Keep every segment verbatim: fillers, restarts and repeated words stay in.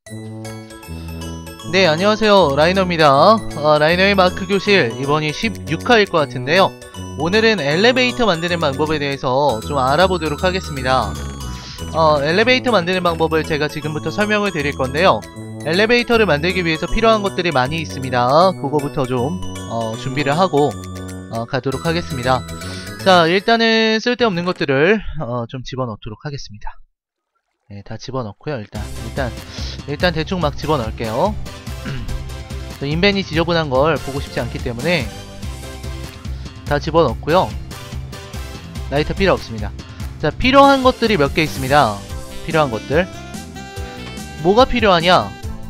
네, 안녕하세요. 라이너입니다. 어, 라이너의 마크 교실, 이번이 십육 화일 것 같은데요. 오늘은 엘리베이터 만드는 방법에 대해서 좀 알아보도록 하겠습니다. 어, 엘리베이터 만드는 방법을 제가 지금부터 설명을 드릴 건데요. 엘리베이터를 만들기 위해서 필요한 것들이 많이 있습니다. 그거부터 좀 어, 준비를 하고 어, 가도록 하겠습니다. 자, 일단은 쓸데없는 것들을 어, 좀 집어넣도록 하겠습니다. 네, 다 집어넣고요. 일단 일단 일단 대충 막 집어넣을게요. 인벤이 지저분한 걸 보고 싶지 않기 때문에 다 집어넣고요. 라이터 필요 없습니다. 자, 필요한 것들이 몇 개 있습니다. 필요한 것들 뭐가 필요하냐?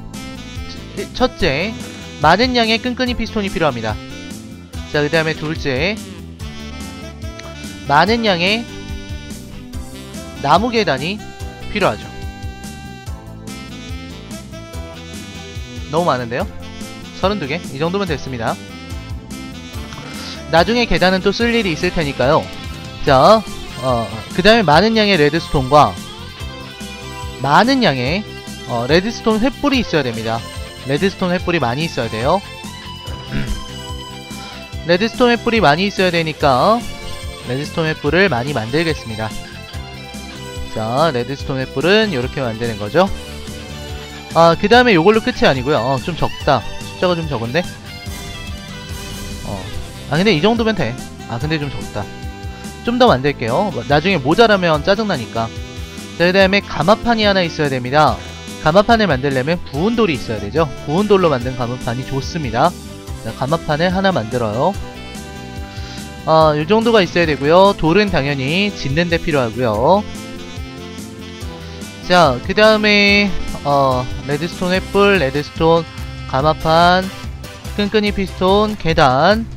첫째, 많은 양의 끈끈이 피스톤이 필요합니다. 자, 그 다음에 둘째, 많은 양의 나무 계단이 필요하죠. 너무 많은데요? 서른두 개? 이 정도면 됐습니다. 나중에 계단은 또 쓸 일이 있을 테니까요. 자, 어, 그 다음에 많은 양의 레드스톤과 많은 양의 어, 레드스톤 횃불이 있어야 됩니다. 레드스톤 횃불이 많이 있어야 돼요. 레드스톤 횃불이 많이 있어야 되니까 레드스톤 횃불을 많이 만들겠습니다. 자, 레드스톤 횃불은 이렇게 만드는 거죠. 아, 그 다음에 요걸로 끝이 아니고요. 어, 좀 적다. 숫자가 좀 적은데? 어. 아, 근데 이 정도면 돼. 아, 근데 좀 적다. 좀 더 만들게요. 나중에 모자라면 짜증나니까. 자, 그 다음에 가마판이 하나 있어야 됩니다. 가마판을 만들려면 구운 돌이 있어야 되죠. 구운 돌로 만든 가마판이 좋습니다. 자, 가마판을 하나 만들어요. 아, 이 정도가 있어야 되고요. 돌은 당연히 짓는 데 필요하고요. 자, 그 다음에 어, 레드스톤 횃불, 레드스톤, 가마판, 끈끈이 피스톤, 계단.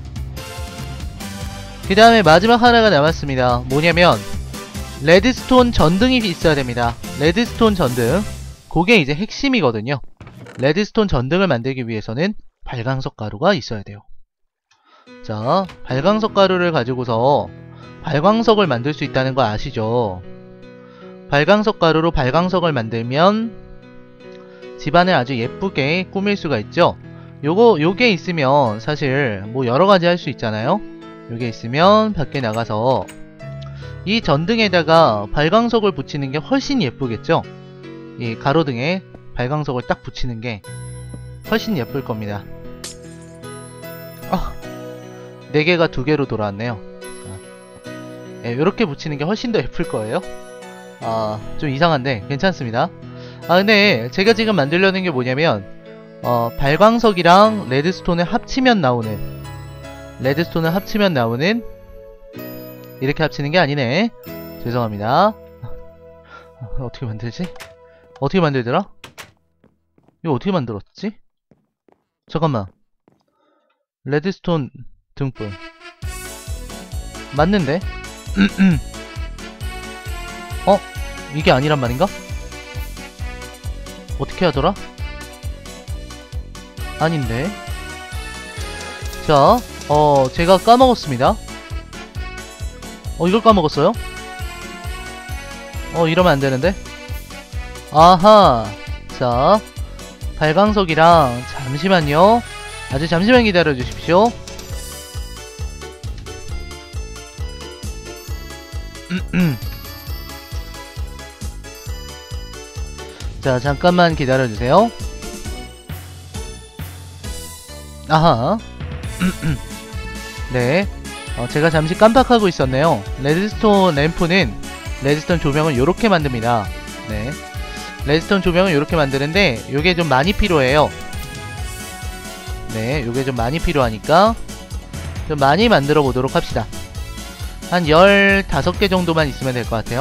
그 다음에 마지막 하나가 남았습니다. 뭐냐면 레드스톤 전등이 있어야 됩니다. 레드스톤 전등, 그게 이제 핵심이거든요. 레드스톤 전등을 만들기 위해서는 발광석 가루가 있어야 돼요. 자, 발광석 가루를 가지고서 발광석을 만들 수 있다는 거 아시죠? 발광석 가루로 발광석을 만들면 집안을 아주 예쁘게 꾸밀 수가 있죠. 요거 요게 있으면 사실 뭐 여러가지 할 수 있잖아요. 요게 있으면 밖에 나가서 이 전등에다가 발광석을 붙이는 게 훨씬 예쁘겠죠. 이 가로등에 발광석을 딱 붙이는 게 훨씬 예쁠 겁니다. 아, 네 개가 두 개로 돌아왔네요. 예, 요렇게 붙이는 게 훨씬 더 예쁠 거예요. 아, 좀 이상한데 괜찮습니다. 아, 근데 제가 지금 만들려는 게 뭐냐면 어, 발광석이랑 레드스톤을 합치면 나오는 레드스톤을 합치면 나오는 이렇게 합치는 게 아니네. 죄송합니다. 어떻게 만들지? 어떻게 만들더라? 이거 어떻게 만들었지? 잠깐만. 레드스톤 등불 맞는데? 어? 이게 아니란 말인가? 어떻게 하더라? 아닌데. 자, 어, 제가 까먹었습니다. 어, 이걸 까먹었어요? 어, 이러면 안 되는데? 아하. 자, 발광석이랑, 잠시만요. 아주 잠시만 기다려 주십시오. 자, 잠깐만 기다려주세요. 아하. 네, 어, 제가 잠시 깜빡하고 있었네요. 레드스톤 램프는 레드스톤 조명을 요렇게 만듭니다. 네, 레드스톤 조명을 요렇게 만드는데 요게 좀 많이 필요해요. 네, 요게 좀 많이 필요하니까 좀 많이 만들어 보도록 합시다. 한 열다섯 개 정도만 있으면 될 것 같아요.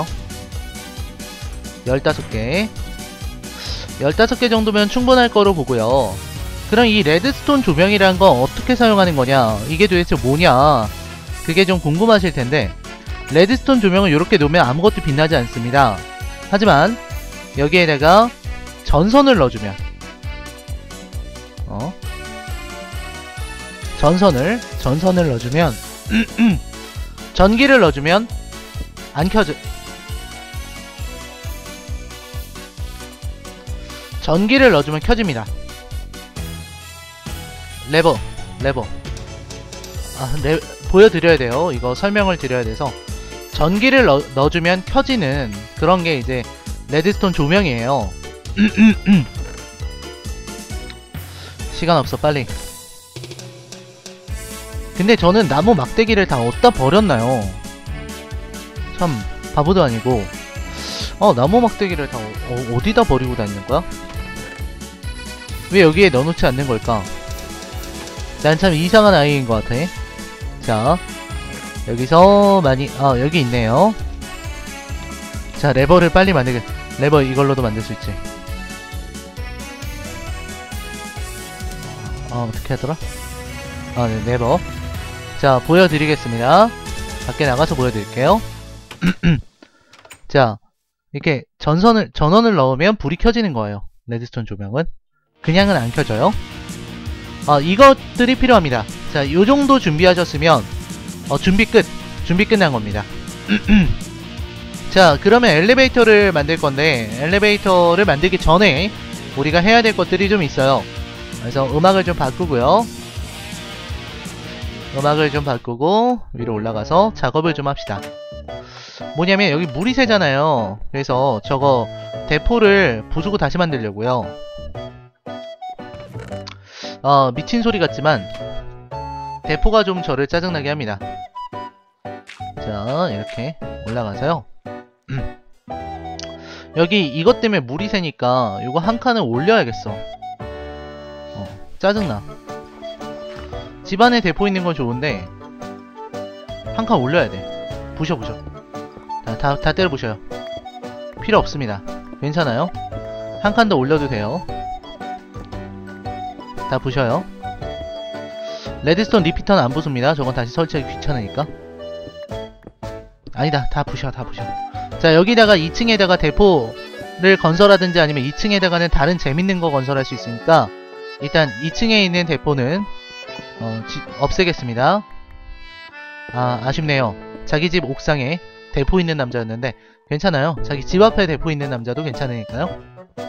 열다섯 개 열다섯 개 정도면 충분할 거로 보고요. 그럼 이 레드스톤 조명이란 건 어떻게 사용하는 거냐, 이게 도대체 뭐냐, 그게 좀 궁금하실 텐데, 레드스톤 조명을 이렇게 놓으면 아무것도 빛나지 않습니다. 하지만 여기에다가 전선을 넣어주면 어? 전선을 전선을 넣어주면 전기를 넣어주면 안 켜져. 전기를 넣어주면 켜집니다. 레버 레버 아, 네, 보여드려야 돼요. 이거 설명을 드려야 돼서 전기를 넣, 넣어주면 켜지는 그런 게 이제 레드스톤 조명이에요. 시간 없어 빨리. 근데 저는 나무 막대기를 다 어디다 버렸나요? 참 바보도 아니고. 어 나무 막대기를 다 어, 어디다 버리고 다니는 거야? 왜 여기에 넣어놓지 않는 걸까? 난 참 이상한 아이인 것 같아. 자 여기서 많이 아 여기 있네요. 자 레버를 빨리 만들게. 레버 이걸로도 만들 수 있지. 어 어떻게 하더라? 아 네 레버. 자 보여드리겠습니다. 밖에 나가서 보여드릴게요. 자 이렇게 전선을 전원을 넣으면 불이 켜지는 거예요. 레드스톤 조명은 그냥은 안 켜져요. 아 이것들이 필요합니다. 자 요정도 준비하셨으면 어 준비 끝. 준비 끝난 겁니다. 자 그러면 엘리베이터를 만들 건데 엘리베이터를 만들기 전에 우리가 해야 될 것들이 좀 있어요. 그래서 음악을 좀 바꾸고요. 음악을 좀 바꾸고 위로 올라가서 작업을 좀 합시다. 뭐냐면 여기 물이 새잖아요. 그래서 저거 대포를 부수고 다시 만들려고요. 어 미친 소리 같지만 대포가 좀 저를 짜증나게 합니다. 자 이렇게 올라가서요. 여기 이것 때문에 물이 새니까 이거 한 칸을 올려야겠어. 어 짜증나. 집안에 대포 있는 건 좋은데 한 칸 올려야 돼. 부셔 부셔. 다, 다, 다 때려 부셔요. 필요 없습니다. 괜찮아요? 한 칸 더 올려도 돼요. 다 부셔요. 레드스톤 리피터는 안 부숩니다. 저건 다시 설치하기 귀찮으니까. 아니다. 다 부셔 다 부셔. 자 여기다가 이 층에다가 대포를 건설하든지 아니면 이 층에다가는 다른 재밌는 거 건설할 수 있으니까 일단 이 층에 있는 대포는 어, 지, 없애겠습니다. 아 아쉽네요. 자기 집 옥상에 대포 있는 남자였는데 괜찮아요. 자기 집 앞에 대포 있는 남자도 괜찮으니까요.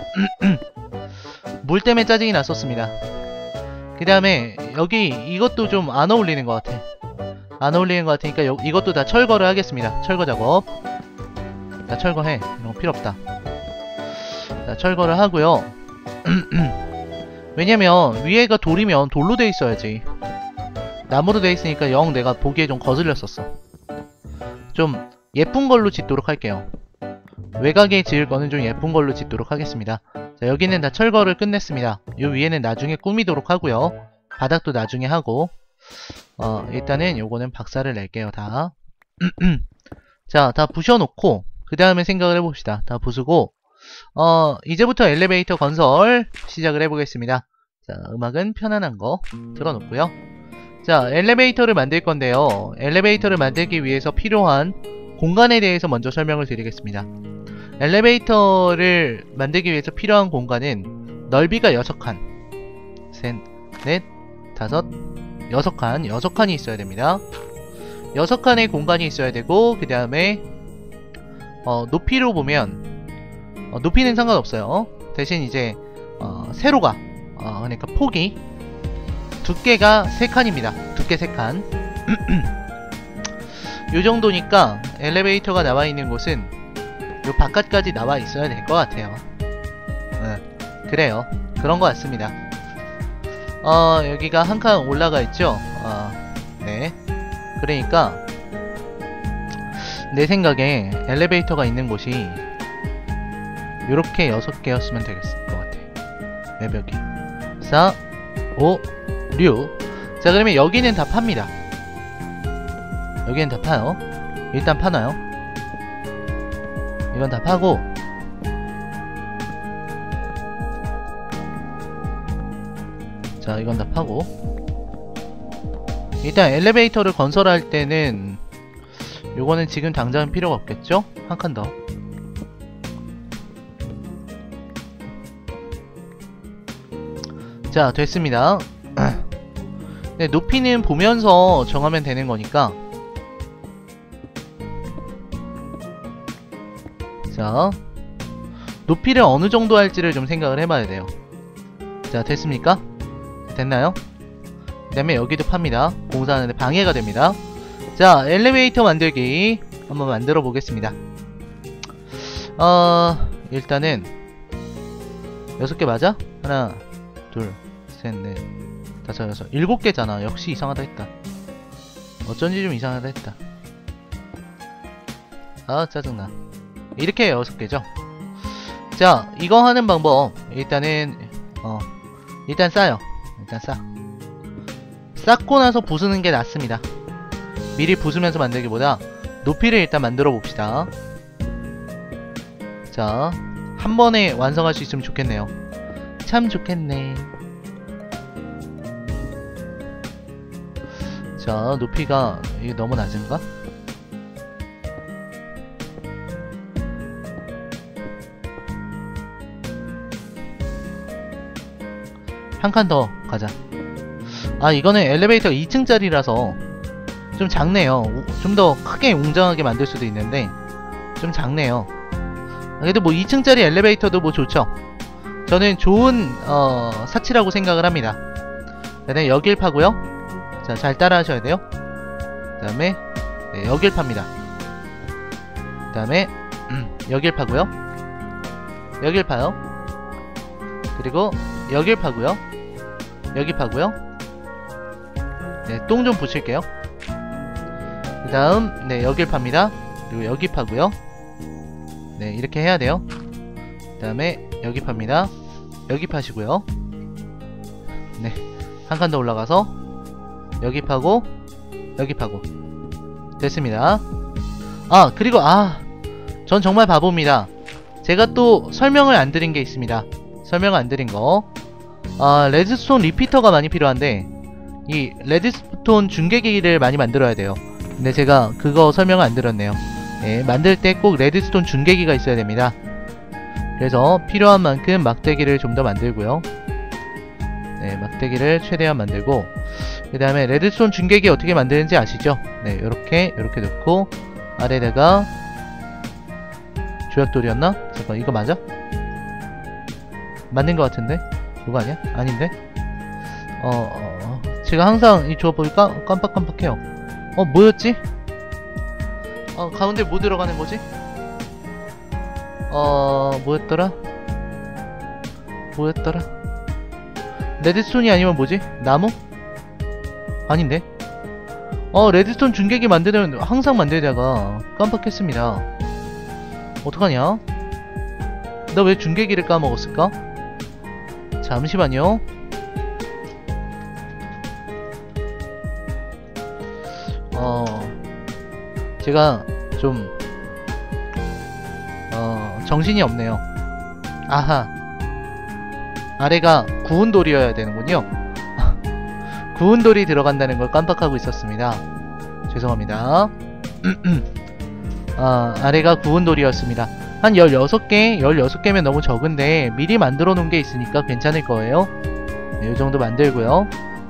물 때문에 짜증이 났었습니다. 그 다음에 여기 이것도 좀 안 어울리는 것 같아. 안 어울리는 것 같으니까 요, 이것도 다 철거를 하겠습니다. 철거 작업. 자 철거해. 이런 거 필요 없다. 자 철거를 하고요. 왜냐면 위에가 돌이면 돌로 돼 있어야지. 나무로 돼 있으니까 영 내가 보기에 좀 거슬렸었어. 좀 예쁜 걸로 짓도록 할게요. 외곽에 지을 거는 좀 예쁜 걸로 짓도록 하겠습니다. 자 여기는 다 철거를 끝냈습니다. 요 위에는 나중에 꾸미도록 하고요. 바닥도 나중에 하고 어 일단은 요거는 박살을 낼게요. 다. 자 다 부셔놓고 그 다음에 생각을 해봅시다. 다 부수고 어 이제부터 엘리베이터 건설 시작을 해보겠습니다. 자 음악은 편안한 거 틀어놓고요. 자 엘리베이터를 만들 건데요. 엘리베이터를 만들기 위해서 필요한 공간에 대해서 먼저 설명을 드리겠습니다. 엘리베이터를 만들기 위해서 필요한 공간은 넓이가 여섯 칸 셋, 넷, 다섯, 여섯 칸 여섯 칸이 있어야 됩니다. 여섯 칸의 공간이 있어야 되고 그 다음에 어, 높이로 보면 어, 높이는 상관없어요. 대신 이제 어, 세로가 어, 그러니까 폭이 두께가 세 칸입니다. 두께 세 칸. 요 정도니까 엘리베이터가 나와 있는 곳은 요 바깥까지 나와 있어야 될 것 같아요. 네, 그래요. 그런 것 같습니다. 어, 여기가 한 칸 올라가 있죠? 어, 네. 그러니까 내 생각에 엘리베이터가 있는 곳이 요렇게 여섯 개였으면 되겠을 것 같아. 외벽이 사, 오, 육. 자 그러면 여기는 다 팝니다. 여기는 다 파요. 일단 파나요? 이건 다 파고 자 이건 다 파고 일단 엘리베이터를 건설할 때는 요거는 지금 당장은 필요가 없겠죠? 한 칸 더. 자 됐습니다. 네, 높이는 보면서 정하면 되는 거니까 자 높이를 어느 정도 할지를 좀 생각을 해봐야 돼요. 자, 됐습니까? 됐나요? 그 다음에 여기도 팝니다. 공사하는데 방해가 됩니다. 자, 엘리베이터 만들기 한번 만들어 보겠습니다. 어, 일단은 여섯 개 맞아? 하나, 둘, 셋, 넷, 다섯, 여섯, 일곱 개잖아. 역시 이상하다 했다. 어쩐지 좀 이상하다 했다. 아, 짜증나. 이렇게 여섯 개죠. 자, 이거 하는 방법 일단은 어 일단 싸요. 일단 싸 쌓고 나서 부수는 게 낫습니다. 미리 부수면서 만들기보다 높이를 일단 만들어 봅시다. 자, 한 번에 완성할 수 있으면 좋겠네요. 참 좋겠네. 자, 높이가 이게 너무 낮은가? 한 칸 더 가자. 아, 이거는 엘리베이터가 이 층짜리라서 좀 작네요. 좀 더 크게 웅장하게 만들 수도 있는데 좀 작네요. 그래도 뭐 이 층짜리 엘리베이터도 뭐 좋죠. 저는 좋은 어, 사치라고 생각을 합니다. 그 다음에 여길 파고요. 자, 잘 따라 하셔야 돼요. 그 다음에 네, 여길 팝니다. 그 다음에 음, 여길 파고요. 여길 파요. 그리고 여길 파고요. 여기 파고요. 네, 똥 좀 붙일게요. 그 다음 네, 여길 팝니다. 그리고 여기 파고요. 네, 이렇게 해야 돼요. 그 다음에 여기 팝니다. 여기 파시고요. 네, 한 칸 더 올라가서 여기 파고 여기 파고 됐습니다. 아, 그리고 아, 전 정말 바보입니다. 제가 또 설명을 안 드린 게 있습니다. 설명을 안 드린 거. 아, 레드스톤 리피터가 많이 필요한데 이 레드스톤 중계기를 많이 만들어야 돼요. 근데 제가 그거 설명을 안 드렸네요. 예, 만들 때 꼭 레드스톤 중계기가 있어야 됩니다. 그래서 필요한 만큼 막대기를 좀 더 만들고요. 네, 막대기를 최대한 만들고, 그 다음에 레드스톤 중계기 어떻게 만드는지 아시죠? 네, 요렇게 요렇게 넣고 아래다가 조약돌이었나? 잠깐, 이거 맞아? 맞는 것 같은데? 그거 아니야? 아닌데? 어, 어, 어. 제가 항상 이 조합법이 깜, 깜빡깜빡해요. 어, 뭐였지? 어, 가운데 뭐 들어가는 거지? 어, 뭐였더라? 뭐였더라? 레드스톤이 아니면 뭐지? 나무? 아닌데? 어, 레드스톤 중계기 만드는, 항상 만들다가 깜빡했습니다. 어떡하냐? 나 왜 중계기를 까먹었을까? 잠시만요. 어, 제가 좀 어, 정신이 없네요. 아하, 아래가 구운 돌이어야 되는군요. 구운 돌이 들어간다는 걸 깜빡하고 있었습니다. 죄송합니다. 아, 아래가 구운 돌이었습니다. 한 열여섯 개, 열여섯 개면 너무 적은데 미리 만들어 놓은 게 있으니까 괜찮을 거예요. 네, 이 정도 만들고요.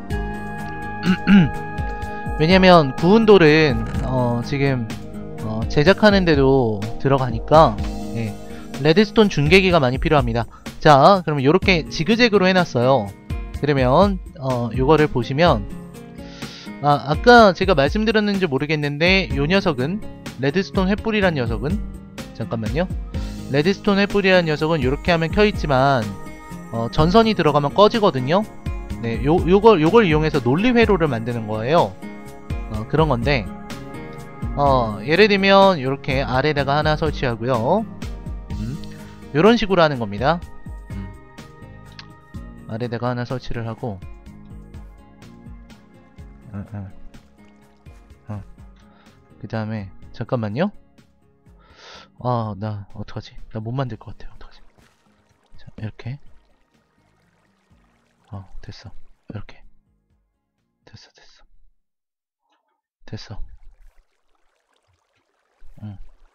왜냐면 구운 돌은 어, 지금 어, 제작하는데도 들어가니까 예, 레드스톤 중계기가 많이 필요합니다. 자, 그럼 요렇게 지그재그로 해놨어요. 그러면 어, 요거를 보시면 아, 아까 제가 말씀드렸는지 모르겠는데 요 녀석은 레드스톤 횃불이란 녀석은 잠깐만요. 레드스톤 횃불이란 녀석은 요렇게 하면 켜있지만 어, 전선이 들어가면 꺼지거든요. 네, 요, 요걸, 요걸 이용해서 논리회로를 만드는 거예요. 어, 그런 건데 어, 예를 들면 요렇게 아래다가 하나 설치하고요. 음, 요런 식으로 하는 겁니다. 음, 아래다가 하나 설치를 하고 어, 어. 어. 그 다음에 잠깐만요. 아, 나 어떡하지? 나 못 만들 것 같아요. 어떡하지? 자, 이렇게 어, 됐어. 이렇게 됐어, 됐어, 됐어. 응.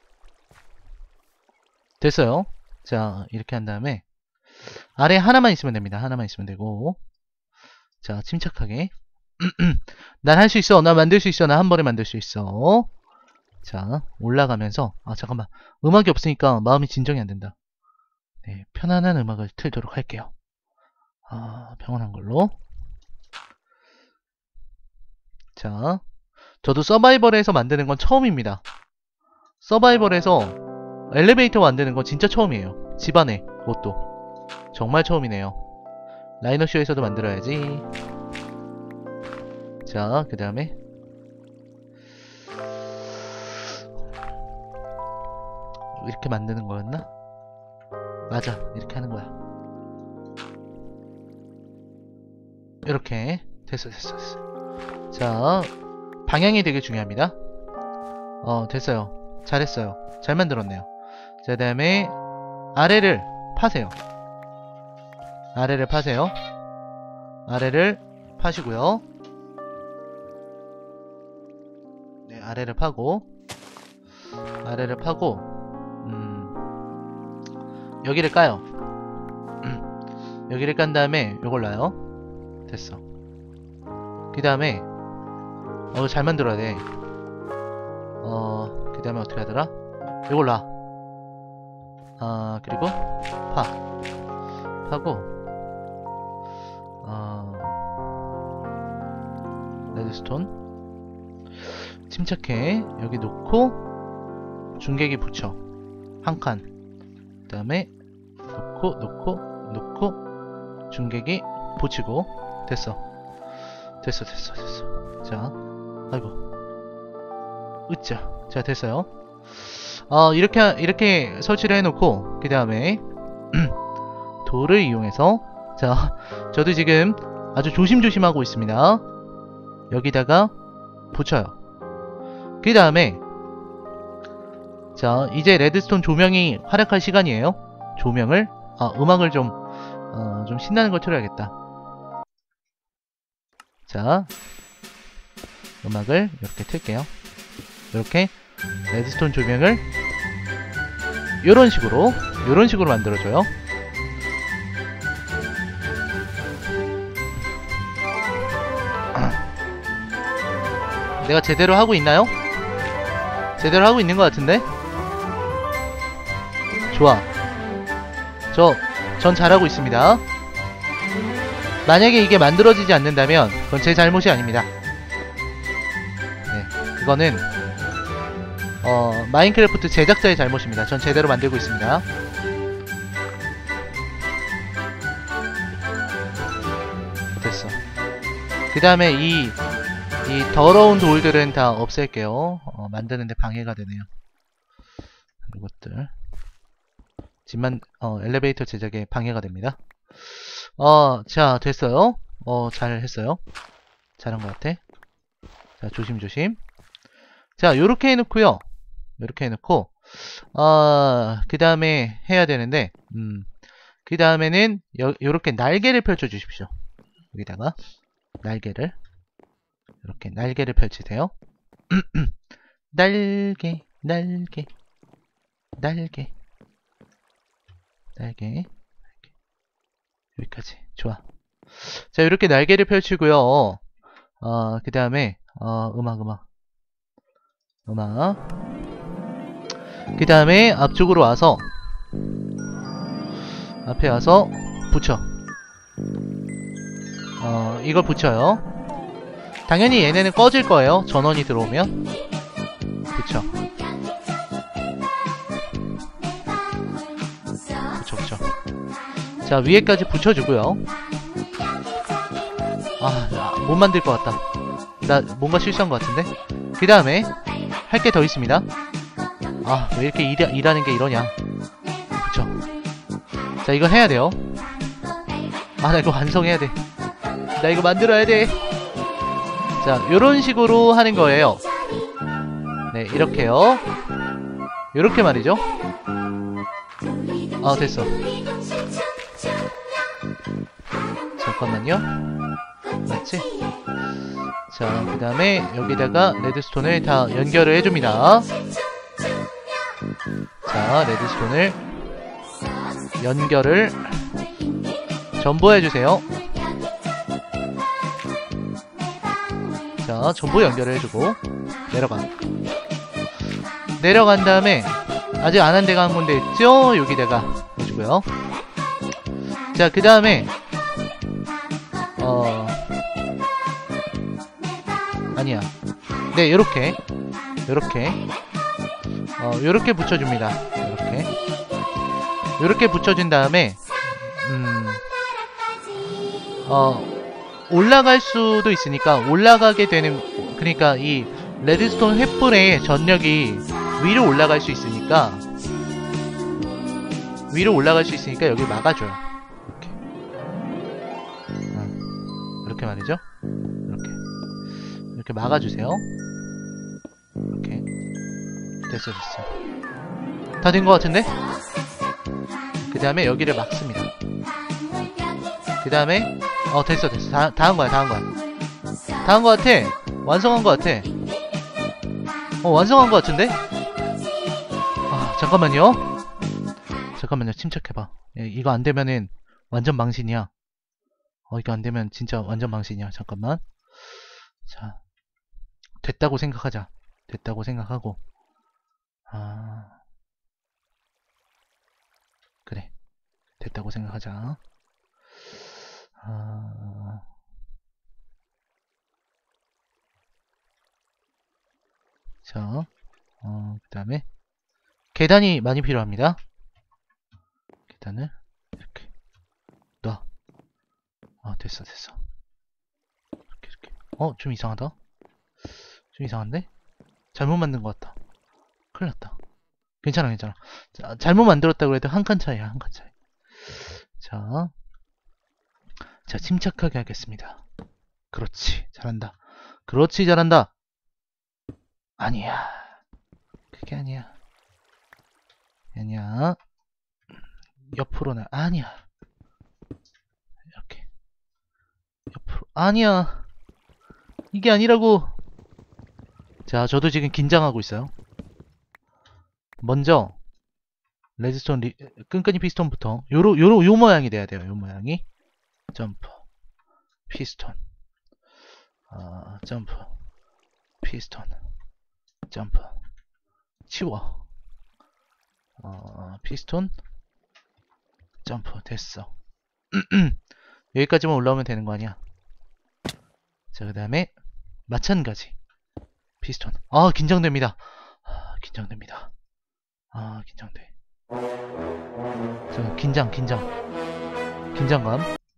됐어요. 자, 이렇게 한 다음에 아래 하나만 있으면 됩니다. 하나만 있으면 되고. 자, 침착하게. 난 할 수 있어. 나 만들 수 있어. 나 한 번에 만들 수 있어. 자, 올라가면서 아, 잠깐만. 음악이 없으니까 마음이 진정이 안 된다. 네, 편안한 음악을 틀도록 할게요. 아, 평온한 걸로. 자, 저도 서바이벌에서 만드는 건 처음입니다. 서바이벌에서 엘리베이터 만드는 건 진짜 처음이에요. 집안에 그것도 정말 처음이네요. 라이너쇼에서도 만들어야지. 자, 그 다음에 이렇게 만드는 거였나? 맞아, 이렇게 하는 거야. 이렇게 됐어 됐어 됐어. 자, 방향이 되게 중요합니다. 어, 됐어요. 잘했어요. 잘 만들었네요. 자, 그 다음에 아래를 파세요. 아래를 파세요. 아래를 파시고요. 네, 아래를 파고 아래를 파고 음, 여기를 까요. 여기를 깐 다음에 요걸 놔요. 됐어. 그 다음에 어, 잘 만들어야 돼. 어, 그 다음에 어떻게 하더라? 요걸 놔. 아, 그리고 파 파고 어, 레드스톤 침착해. 여기 놓고 중계기 붙여. 한 칸. 그 다음에 놓고 놓고 놓고 중계기 붙이고. 됐어 됐어 됐어 됐어. 자, 아이고 으짜. 자, 됐어요. 어, 이렇게 이렇게 설치를 해놓고 그 다음에 돌을 이용해서, 자, 저도 지금 아주 조심조심 하고 있습니다. 여기다가 붙여요. 그 다음에 자, 이제 레드스톤 조명이 활약할 시간이에요. 조명을 아, 음악을 좀 어, 좀 신나는 걸 틀어야겠다. 자, 음악을 이렇게 틀게요. 이렇게 레드스톤 조명을 요런 식으로 요런 식으로 만들어줘요. 내가 제대로 하고 있나요? 제대로 하고 있는 것 같은데? 좋아. 저, 전 잘하고 있습니다. 만약에 이게 만들어지지 않는다면 그건 제 잘못이 아닙니다. 네, 그거는 어, 마인크래프트 제작자의 잘못입니다. 전 제대로 만들고 있습니다. 됐어. 그 다음에 이, 이 더러운 돌들은 다 없앨게요. 어, 만드는데 방해가 되네요. 이것들. 집만, 어, 엘리베이터 제작에 방해가 됩니다. 어, 자, 됐어요. 어, 잘 했어요. 잘한 것 같아. 자, 조심조심. 자, 요렇게 해놓고요. 요렇게 해놓고, 어, 그 다음에 해야 되는데, 음, 그 다음에는 요, 요렇게 날개를 펼쳐주십시오. 여기다가, 날개를. 이렇게 날개를 펼치세요. 날개, 날개, 날개, 날개. 여기까지. 좋아. 자, 이렇게 날개를 펼치고요. 어, 그 다음에 어, 음악, 음악, 음악. 그 다음에 앞쪽으로 와서 앞에 와서 붙여. 어, 이걸 붙여요. 당연히 얘네는 꺼질 거예요. 전원이 들어오면. 붙여. 붙여, 붙여. 자, 위에까지 붙여주고요. 아, 못 만들 것 같다. 나 뭔가 실수한 것 같은데? 그 다음에 할 게 더 있습니다. 아, 왜 이렇게 일, 일하는 게 이러냐. 그쵸. 자, 이거 해야 돼요. 아, 나 이거 완성해야 돼. 나 이거 만들어야 돼. 자, 요런 식으로 하는 거예요. 네, 이렇게요. 요렇게 말이죠. 아, 됐어. 잠깐만요. 맞지? 자, 그 다음에 여기다가 레드스톤을 다 연결을 해줍니다. 자, 레드스톤을 연결을 전부 해주세요. 자, 전부 연결을 해주고 내려가. 내려간 다음에 아직 안 한 데가 한 군데 있죠? 여기다가 해주고. 마시고요. 자, 그 다음에 어 아니야. 네, 요렇게 요렇게 어 요렇게 붙여줍니다. 요렇게 요렇게 붙여준 다음에 음 어 올라갈 수도 있으니까 올라가게 되는, 그러니까 이 레드스톤 횃불의 전력이 위로 올라갈 수 있으니까 위로 올라갈 수 있으니까 여기 막아줘요. 이렇게 어, 이렇게 말이죠. 이렇게 이렇게 막아주세요. 이렇게 됐어 됐어. 다 된 것 같은데? 그 다음에 여기를 막습니다. 그 다음에 어 됐어 됐어. 다 다 한 거야 다 한 거야 다 한 거 같아. 완성한 거 같아. 어 완성한 거 같은데? 아 잠깐만요. 잠깐만요. 침착해봐. 예, 이거 안 되면은 완전 망신이야. 어 이거 안 되면 진짜 완전 망신이야. 잠깐만. 자, 됐다고 생각하자. 됐다고 생각하고. 아 그래, 됐다고 생각하자. 아... 자, 어, 그 다음에 계단이 많이 필요합니다. 계단을 이렇게 놔. 아 됐어 됐어. 이렇게 이렇게. 어 좀 이상하다. 좀 이상한데? 잘못 만든 것 같다. 큰일 났다. 괜찮아 괜찮아. 자, 잘못 만들었다고 해도 한 칸 차이야. 한 칸 차이. 자, 자 침착하게 하겠습니다. 그렇지 잘한다. 그렇지 잘한다. 아니야 그게 아니야. 아니야. 옆으로 나 아니야. 이렇게 옆으로 아니야. 이게 아니라고. 자, 저도 지금 긴장하고 있어요. 먼저 레드스톤 리, 끈끈이 피스톤부터 요로 요로 요 모양이 돼야 돼요. 요 모양이 점프 피스톤 아 점프 피스톤 점프 치워 어 피스톤 점프 됐어. 여기까지만 올라오면 되는 거 아니야. 자, 그 다음에 마찬가지 피스톤. 아 긴장됩니다. 아 긴장됩니다. 아 긴장돼. 자, 긴장 긴장 긴장감.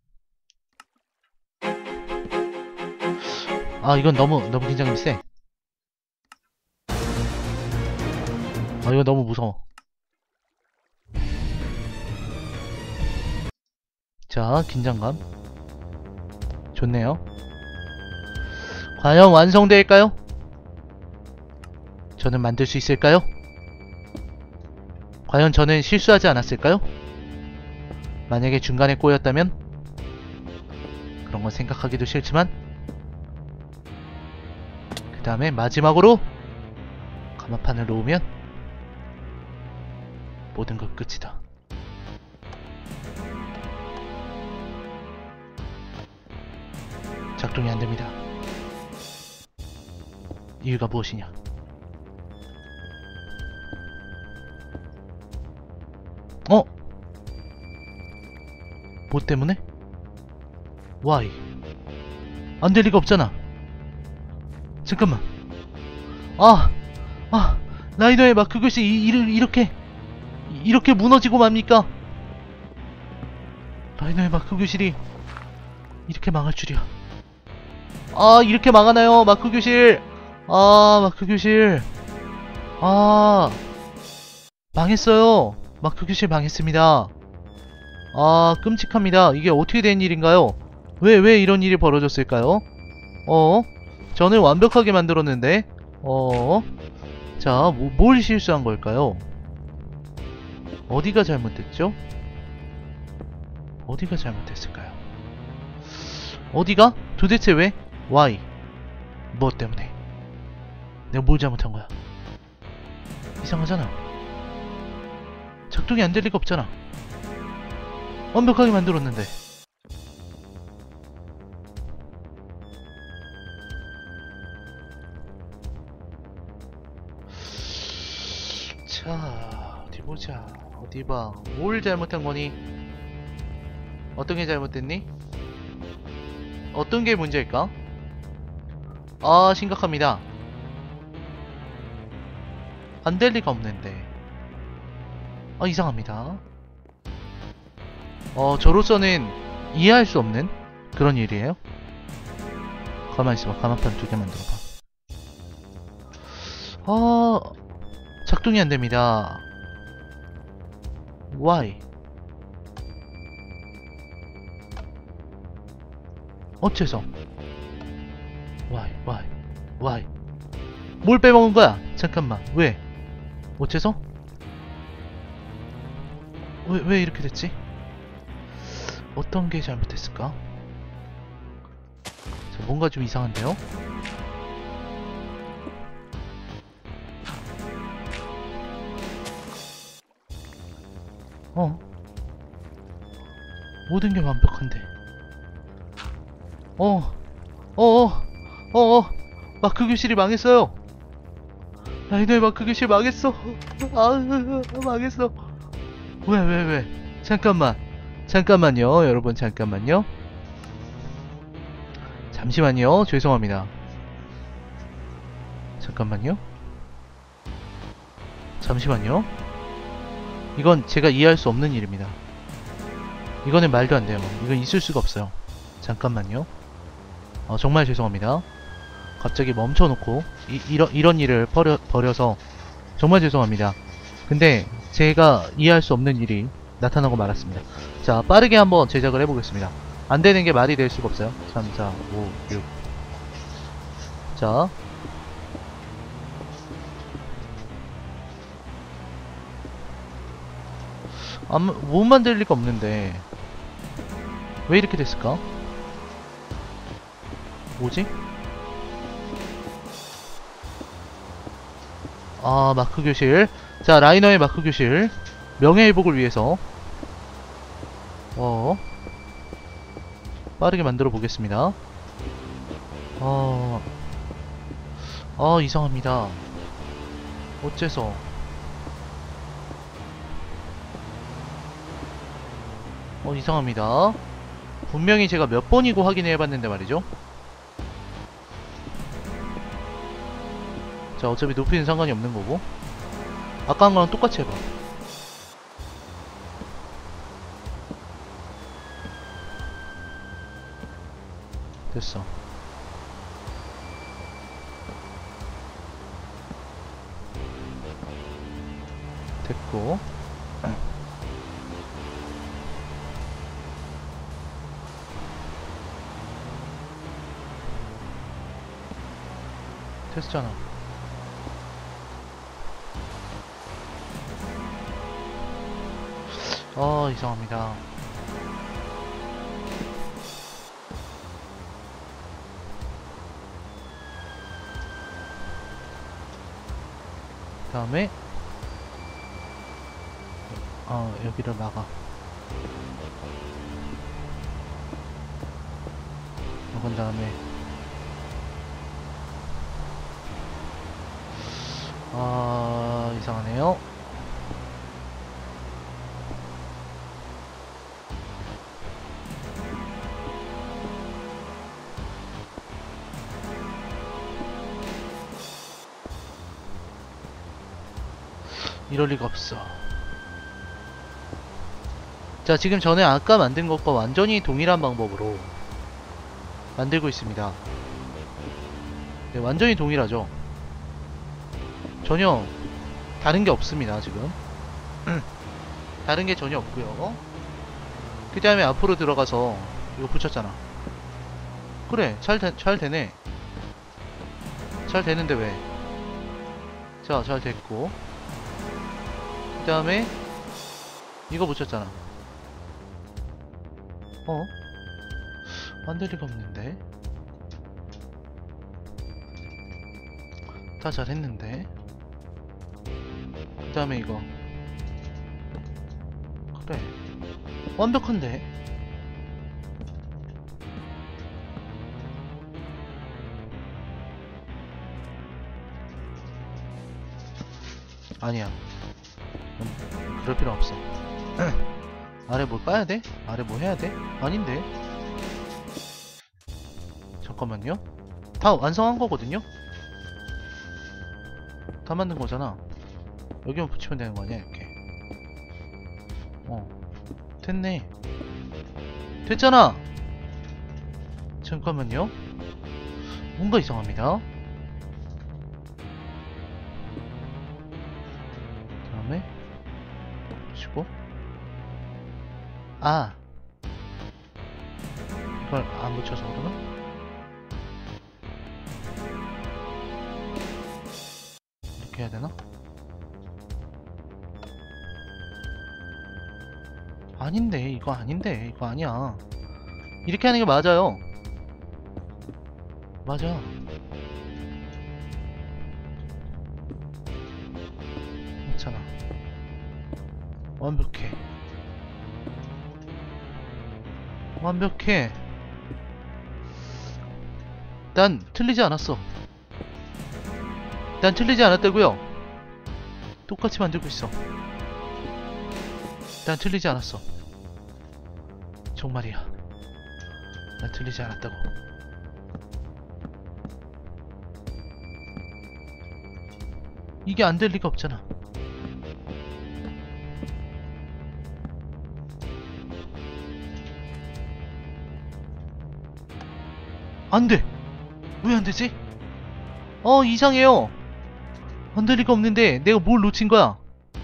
아 이건 너무 너무 긴장감이 세. 아 이거 너무 무서워. 자, 긴장감 좋네요. 과연 완성될까요? 저는 만들 수 있을까요? 과연 저는 실수하지 않았을까요? 만약에 중간에 꼬였다면? 그런 건 생각하기도 싫지만, 그 다음에 마지막으로 가마판을 놓으면 모든 것 끝이다. 작동이 안됩니다. 이유가 무엇이냐? 어? 뭐 때문에? Why? 안 될 리가 없잖아. 잠깐만. 아! 아! 라이더의 마크 글씨 이, 이, 이렇게 이렇게 무너지고 맙니까? 라이더의 마크 교실이 이렇게 망할 줄이야. 아 이렇게 망하나요? 마크 교실. 아 마크 교실. 아 망했어요. 마크 교실 망했습니다. 아 끔찍합니다. 이게 어떻게 된 일인가요? 왜 왜 이런 일이 벌어졌을까요? 어? 저는 완벽하게 만들었는데 어? 자, 뭐, 뭘 실수한 걸까요? 어디가 잘못됐죠? 어디가 잘못됐을까요? 어디가? 도대체 왜? Why? 뭐 때문에? 내가 뭘 잘못한 거야? 이상하잖아. 작동이 안 될 리가 없잖아. 완벽하게 만들었는데. 자, 어디 보자. 어디 어디 봐. 뭘 잘못한 거니? 어떤 게 잘못됐니? 어떤 게 문제일까? 아, 심각합니다. 안 될 리가 없는데. 아, 이상합니다. 어, 저로서는 이해할 수 없는 그런 일이에요. 가만히 있어봐. 가마판 두 개 만들어봐. 아, 작동이 안 됩니다. Why? 어째서? Why? Why? Why? 뭘 빼먹은 거야? 잠깐만. 왜? 어째서? 왜, 왜 이렇게 됐지? 어떤 게 잘못됐을까? 자, 뭔가 좀 이상한데요? 어? 모든 게 완벽한데. 어, 어, 어, 어, 어, 마크 교실이 망했어요. 라이너의 마크 교실 망했어. 아, 망했어. 왜, 왜, 왜? 잠깐만. 잠깐만요, 여러분, 잠깐만요. 잠시만요, 죄송합니다. 잠깐만요. 잠시만요. 이건 제가 이해할 수 없는 일입니다. 이거는 말도 안 돼요. 이건 있을 수가 없어요. 잠깐만요. 어, 정말 죄송합니다. 갑자기 멈춰놓고 이, 이런, 이런 일을 버려, 버려서 정말 죄송합니다. 근데 제가 이해할 수 없는 일이 나타나고 말았습니다. 자, 빠르게 한번 제작을 해보겠습니다. 안되는 게 말이 될 수가 없어요. 삼, 사, 오, 육. 자, 아무, 못 만들 리가 없는데 왜 이렇게 됐을까? 뭐지? 아, 마크 교실. 자, 라이너의 마크 교실. 명예회복을 위해서 어 빠르게 만들어 보겠습니다. 어, 어 이상합니다. 어째서? 어, 이상합니다. 분명히 제가 몇 번이고 확인해봤는데 말이죠. 자, 어차피 높이는 상관이 없는 거고 아까 한 거랑 똑같이 해봐. 됐어. 됐고 됐잖아. 아, 이상합니다. 그 다음에 어, 여기를 막아. 막은 다음에 아, 이상하네요. 이럴 리가 없어. 자, 지금 전에 아까 만든 것과 완전히 동일한 방법으로 만들고 있습니다. 네, 완전히 동일하죠. 전혀 다른 게 없습니다, 지금. 다른 게 전혀 없고요. 그 다음에 앞으로 들어가서 이거 붙였잖아. 그래, 잘, 되, 잘 되네. 잘 되는데 왜? 자, 잘 됐고. 그 다음에 이거 붙였잖아. 어? 만들 리가 없는데? 다 잘했는데? 그 다음에 이거. 그래, 완벽한데? 아니야. 음, 그럴 필요 없어. 아래 뭘 까야 돼? 아래 뭐 해야 돼? 아닌데. 잠깐만요. 다 완성한 거거든요? 다 만든 거잖아. 여기만 붙이면 되는 거 아니야, 이렇게. 어. 됐네. 됐잖아! 잠깐만요. 뭔가 이상합니다. 다음에 붙이고. 아! 이걸 안 붙여서 그러나? 이렇게 해야 되나? 아닌데, 이거 아닌데, 이거 아니야. 이렇게 하는 게 맞아요. 맞아. 맞잖아. 완벽해. 완벽해. 난 틀리지 않았어. 난 틀리지 않았다고요. 똑같이 만들고 있어. 난 틀리지 않았어. 정말이야. 난 틀리지 않았다고. 이게 안 될 리가 없잖아. 안 돼! 왜 안 되지? 어, 이상해요. 안 될 리가 없는데 내가 뭘 놓친 거야?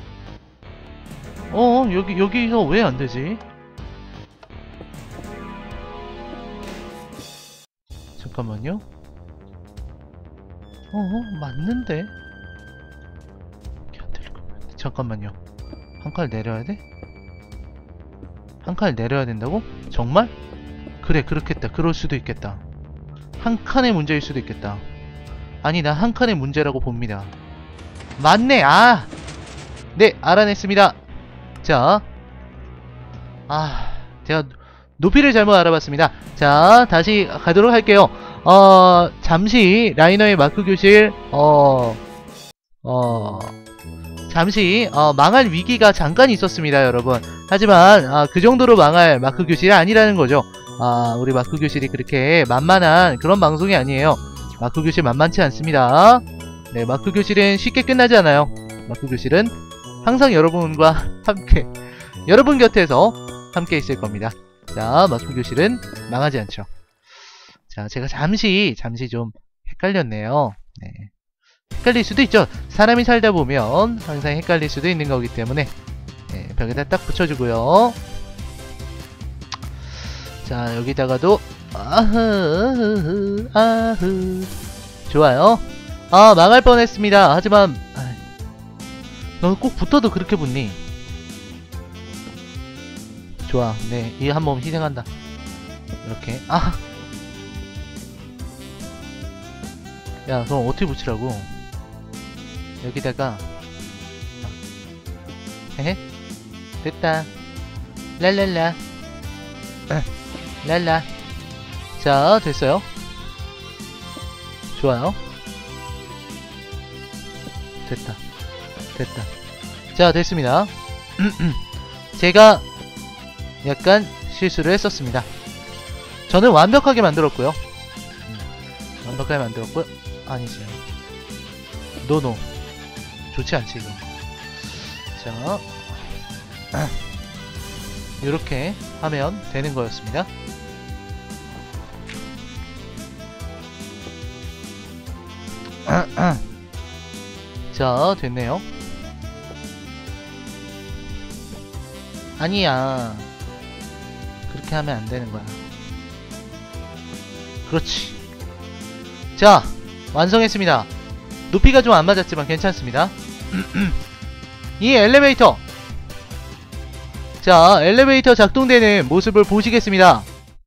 어, 여기, 여기서 왜 안 되지? 잠깐만요. 어, 맞는데? 이게 안 될 리가 없는데. 잠깐만요. 한 칸 내려야 돼? 한 칸을 내려야 된다고? 정말? 그래, 그렇겠다. 그럴 수도 있겠다. 한 칸의 문제일 수도 있겠다. 아니, 나 한 칸의 문제라고 봅니다. 맞네! 아! 네, 알아냈습니다. 자, 아, 제가 높이를 잘못 알아봤습니다. 자, 다시 가도록 할게요. 어, 잠시 라이너의 마크 교실, 어, 어, 잠시 어, 망할 위기가 잠깐 있었습니다, 여러분. 하지만 아, 그 정도로 망할 마크 교실이 아니라는 거죠. 아, 우리 마크 교실이 그렇게 만만한 그런 방송이 아니에요. 마크 교실 만만치 않습니다. 네, 마크 교실은 쉽게 끝나지 않아요. 마크 교실은 항상 여러분과 함께, 여러분 곁에서 함께 있을 겁니다. 자, 마크 교실은 망하지 않죠. 자, 제가 잠시, 잠시 좀 헷갈렸네요. 네. 헷갈릴 수도 있죠. 사람이 살다 보면 항상 헷갈릴 수도 있는 거기 때문에 네, 벽에다 딱 붙여주고요. 자, 여기다가도 아흐 아흐 좋아요. 아, 망할 뻔했습니다. 하지만 너 꼭 붙어도 그렇게 붙니? 좋아. 네, 이 한 몸 희생한다. 이렇게. 아, 야, 그럼 어떻게 붙이라고? 여기다가 헤헤 됐다. 랄랄라 랄라. 자, 됐어요. 좋아요. 됐다. 됐다. 자, 됐습니다. 제가 약간 실수를 했었습니다. 저는 완벽하게 만들었고요. 음, 완벽하게 만들었고요. 아니지. 노노. 좋지 않지, 이거. 자, 이렇게 하면 되는 거였습니다. 자, 됐네요. 아니야, 그렇게 하면 안 되는 거야. 그렇지. 자, 완성했습니다. 높이가 좀 안 맞았지만 괜찮습니다. 이 엘리베이터, 자, 엘리베이터 작동되는 모습을 보시겠습니다.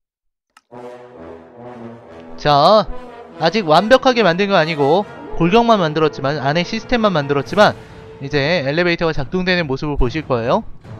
자, 아직 완벽하게 만든 건 아니고 골격만 만들었지만, 안에 시스템만 만들었지만 이제 엘리베이터가 작동되는 모습을 보실 거예요.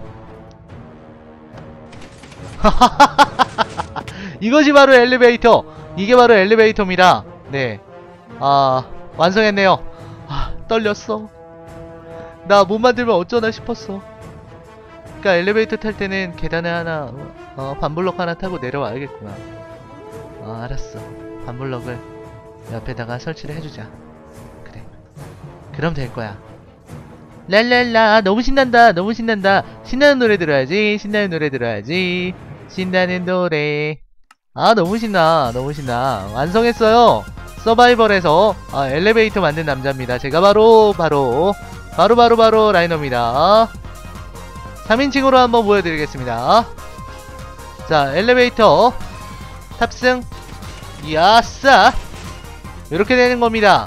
이것이 바로 엘리베이터. 이게 바로 엘리베이터입니다. 네, 아, 완성했네요. 아, 떨렸어. 나 못 만들면 어쩌나 싶었어. 그니까 엘리베이터 탈 때는 계단에 하나 어 반블럭 하나 타고 내려와야겠구나. 어 알았어. 반블럭을 옆에다가 설치를 해주자. 그래, 그럼 될 거야. 랄랄라. 너무 신난다. 너무 신난다. 신나는 노래 들어야지. 신나는 노래 들어야지. 신나는 노래. 아 너무 신나. 너무 신나. 완성했어요. 서바이벌에서 아, 엘리베이터 만든 남자입니다. 제가 바로 바로 바로 바로 바로 라이너입니다. 삼인칭으로 한번 보여드리겠습니다. 자, 엘리베이터 탑승. 야싸. 이렇게 되는 겁니다.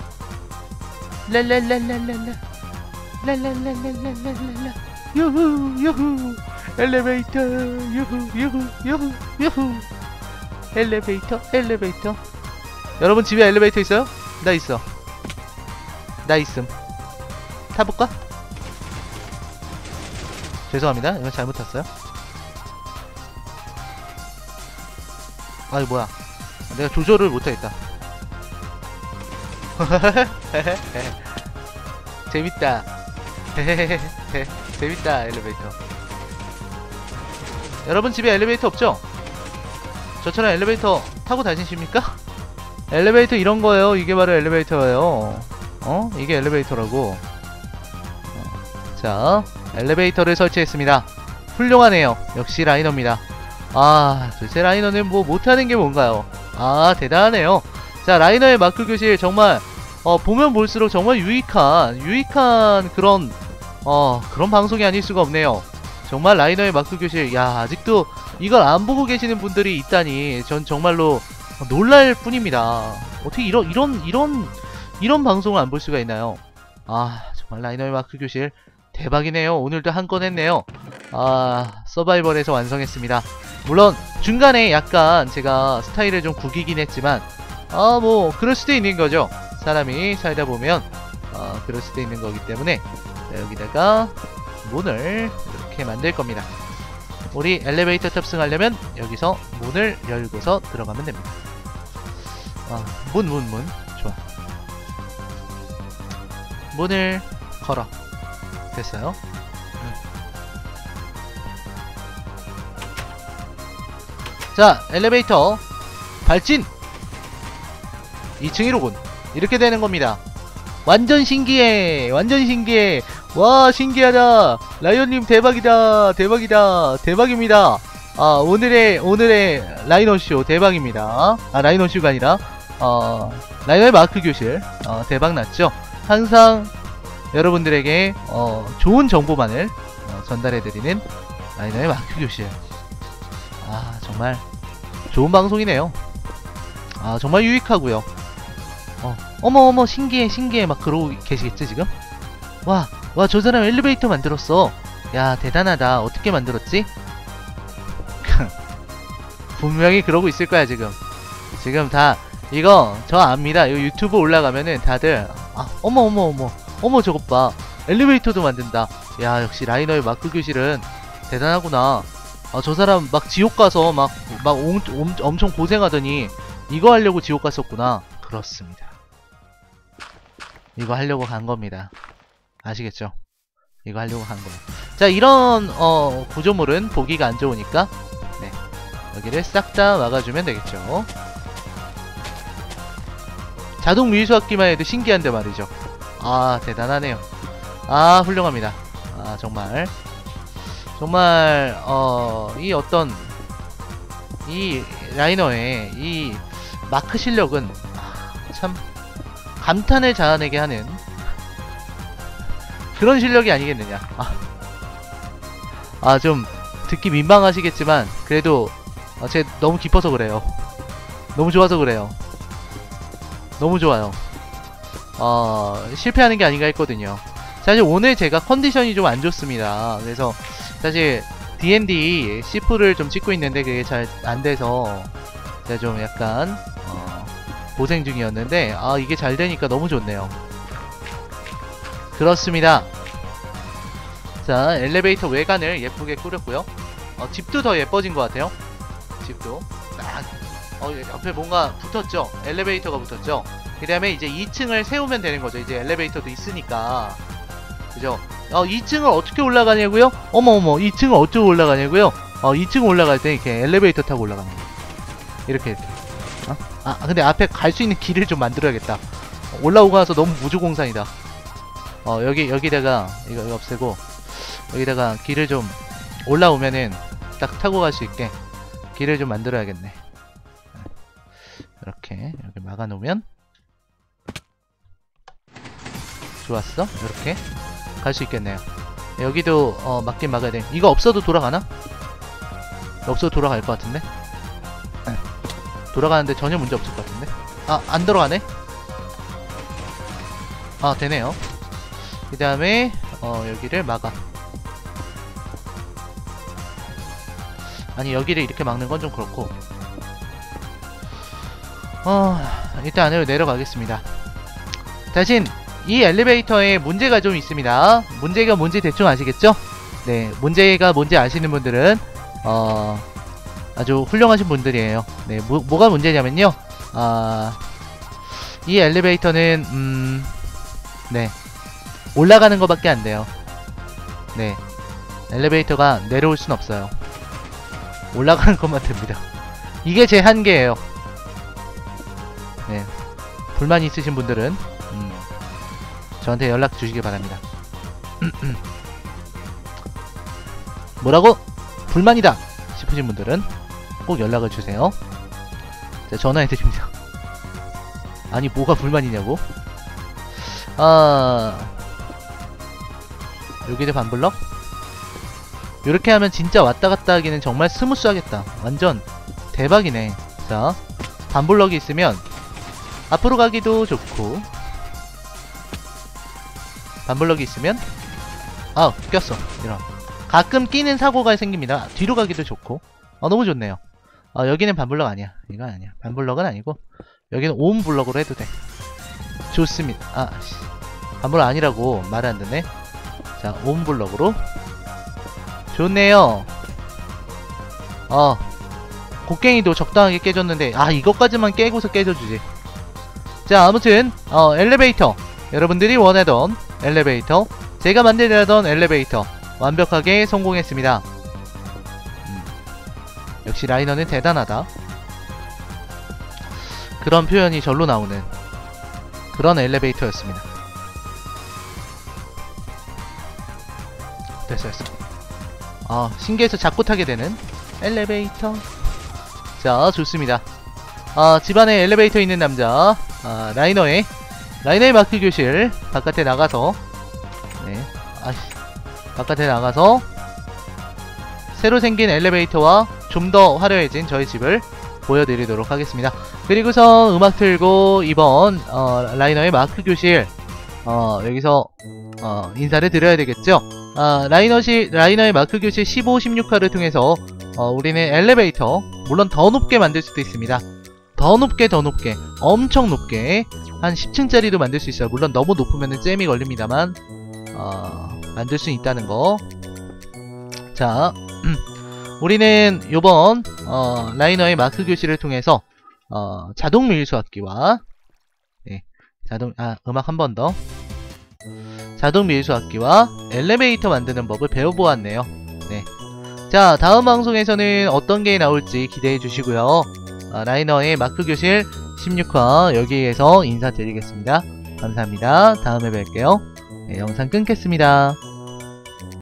랄랄랄랄랄라 랄랄랄랄랄랄라 유후 유후 엘리베이터 유후 유후 유후 유후 엘리베이터 엘리베이터. 여러분 집에 엘리베이터 있어요? 나 있어. 나 있음. 타볼까? 죄송합니다. 이거 잘못 탔어요. 아이 뭐야, 내가 조절을 못하겠다. 재밌다. 재밌다. 엘리베이터. 여러분 집에 엘리베이터 없죠? 저처럼 엘리베이터 타고 다니십니까? 엘리베이터 이런 거예요. 이게 바로 엘리베이터예요. 어? 이게 엘리베이터라고. 자, 엘리베이터를 설치했습니다. 훌륭하네요. 역시 라이너입니다. 아, 도대체 라이너는 뭐 못하는 게 뭔가요? 아, 대단하네요. 자, 라이너의 마크 교실 정말 어, 보면 볼수록 정말 유익한 유익한 그런 어, 그런 방송이 아닐 수가 없네요. 정말 라이너의 마크 교실, 야, 아직도 이걸 안 보고 계시는 분들이 있다니 전 정말로 놀랄 뿐입니다. 어떻게 이런 이런 이런 이런 방송을 안 볼 수가 있나요? 아, 정말 라이너의 마크 교실 대박이네요. 오늘도 한 건 했네요. 아, 서바이벌에서 완성했습니다. 물론 중간에 약간 제가 스타일을 좀 구기긴 했지만 아, 뭐 그럴 수도 있는 거죠. 사람이 살다 보면 어, 그럴 수도 있는 거기 때문에 자, 여기다가 문을 이렇게 만들 겁니다. 우리 엘리베이터 탑승하려면 여기서 문을 열고서 들어가면 됩니다. 아, 문, 문, 문. 좋아. 문을 걸어. 됐어요. 음. 자, 엘리베이터 발진! 이 층이로군. 이렇게 되는 겁니다. 완전 신기해. 완전 신기해. 와, 신기하다. 라이언님 대박이다. 대박이다. 대박입니다. 아, 오늘의 오늘의 라이너쇼 대박입니다. 아, 라이너쇼가 아니라 어, 라이너의 마크 교실 어, 대박났죠. 항상 여러분들에게 어, 좋은 정보만을 어, 전달해드리는 라이너의 마크 교실. 아, 정말 좋은 방송이네요. 아, 정말 유익하고요. 어, 어머 어머 신기해 신기해 막 그러고 계시겠지 지금? 와, 와, 저 사람 엘리베이터 만들었어. 야, 대단하다. 어떻게 만들었지? 분명히 그러고 있을 거야 지금. 지금 다 이거 저 압니다. 이거 유튜브 올라가면은 다들 아, 어머 어머 어머 어머 저것 봐. 엘리베이터도 만든다. 야, 역시 라이너의 마크 교실은 대단하구나. 아, 저 사람 막 지옥 가서 막 막 엄청 고생하더니 이거 하려고 지옥 갔었구나. 그렇습니다. 이거 하려고 간 겁니다. 아시겠죠? 이거 하려고 간 거예요. 자, 이런 어 구조물은 보기가 안 좋으니까 네, 여기를 싹 다 막아주면 되겠죠. 자동 밀수압기만 해도 신기한데 말이죠. 아, 대단하네요. 아, 훌륭합니다. 아, 정말 정말 어 이 어떤 이 라이너의 이 마크 실력은 아, 참 감탄을 자아내게 하는 그런 실력이 아니겠느냐. 아, 아, 좀 듣기 민망하시겠지만 그래도 아, 제 너무 깊어서 그래요. 너무 좋아서 그래요. 너무 좋아요. 어, 실패하는 게 아닌가 했거든요. 사실 오늘 제가 컨디션이 좀 안 좋습니다. 그래서 사실 디앤디 시프를 좀 찍고 있는데 그게 잘 안 돼서 제가 좀 약간 어, 고생 중이었는데 아, 이게 잘 되니까 너무 좋네요. 그렇습니다. 자, 엘리베이터 외관을 예쁘게 꾸렸고요. 어, 집도 더 예뻐진 것 같아요. 집도 딱 어, 옆에 뭔가 붙었죠. 엘리베이터가 붙었죠. 그 다음에 이제 이 층을 세우면 되는 거죠. 이제 엘리베이터도 있으니까 그죠? 어, 이 층을 어떻게 올라가냐고요? 어머어머, 이 층을 어떻게 올라가냐고요? 어, 이 층 올라갈 때 이렇게 엘리베이터 타고 올라가는 거예요. 이렇게 이렇게. 어? 아, 근데 앞에 갈 수 있는 길을 좀 만들어야겠다. 올라오고 나서 너무 무주공산이다. 어, 여기 여기다가 이거, 이거 없애고 여기다가 길을 좀 올라오면은 딱 타고 갈 수 있게 길을 좀 만들어야겠네. 이렇게 여기 막아놓으면 좋았어. 이렇게 갈 수 있겠네요. 여기도 어, 막긴 막아야 돼. 이거 없어도 돌아가나? 없어도 돌아갈 것 같은데? 돌아가는데 전혀 문제 없을 것 같은데? 아, 안 들어가네? 아, 되네요. 그 다음에 어, 여기를 막아. 아니, 여기를 이렇게 막는 건 좀 그렇고. 어, 일단 안으로 내려가겠습니다. 대신 이 엘리베이터에 문제가 좀 있습니다. 문제가 뭔지 대충 아시겠죠? 네, 문제가 뭔지 아시는 분들은 어, 아주 훌륭하신 분들이에요. 네, 뭐, 뭐가 문제냐면요. 아, 이 엘리베이터는 음, 네, 올라가는 것밖에 안 돼요. 네, 엘리베이터가 내려올 순 없어요. 올라가는 것만 됩니다. 이게 제 한계예요. 네, 불만 있으신 분들은 음, 저한테 연락 주시기 바랍니다. 뭐라고? 불만이다 싶으신 분들은 꼭 연락을 주세요. 자, 전화해드립니다. 아니, 뭐가 불만이냐고? 아, 여기도 반블럭? 이렇게 하면 진짜 왔다갔다 하기는 정말 스무스하겠다. 완전 대박이네. 자, 반블럭이 있으면 앞으로 가기도 좋고, 반블럭이 있으면 아, 꼈어. 이런 가끔 끼는 사고가 생깁니다. 뒤로 가기도 좋고. 아, 너무 좋네요. 아, 여기는 반블럭 아니야. 이건 아니야. 반블럭은 아니고 여기는 온 블럭으로 해도 돼. 좋습니다. 아, 씨. 반블럭 아니라고 말을 안 듣네. 자, 온 블럭으로. 좋네요. 어, 곡괭이도 적당하게 깨졌는데, 아, 이것까지만 깨고서 깨져주지. 자, 아무튼 어, 엘리베이터, 여러분들이 원하던 엘리베이터, 제가 만들려던 엘리베이터 완벽하게 성공했습니다. 음, 역시 라이너는 대단하다. 그런 표현이 절로 나오는 그런 엘리베이터였습니다. 됐어 됐어. 아, 신기해서 자꾸 타게 되는 엘리베이터. 자, 좋습니다. 아, 집안에 엘리베이터 있는 남자, 아, 라이너의 라이너의 마크 교실 바깥에 나가서, 네, 아씨, 바깥에 나가서 새로 생긴 엘리베이터와 좀 더 화려해진 저희 집을 보여드리도록 하겠습니다. 그리고서 음악 틀고 이번 어, 라이너의 마크 교실 어, 여기서 어, 인사를 드려야 되겠죠. 아, 라이너시, 라이너의 마크 교실 십오, 십육 화를 통해서 어, 우리는 엘리베이터, 물론 더 높게 만들 수도 있습니다. 더 높게 더 높게 엄청 높게 한 십 층짜리도 만들 수 있어요. 물론 너무 높으면 잼이 걸립니다만 어, 만들 수 있다는 거. 자, 우리는 요번 어, 라이너의 마크 교실을 통해서 어, 자동 밀수압기와 네, 자동 아 음악 한 번 더. 자동 밀수압기와 엘리베이터 만드는 법을 배워보았네요. 네. 자, 다음 방송에서는 어떤 게 나올지 기대해 주시고요. 어, 라이너의 마크 교실 십육 화 여기에서 인사드리겠습니다. 감사합니다. 다음에 뵐게요. 네, 영상 끊겠습니다.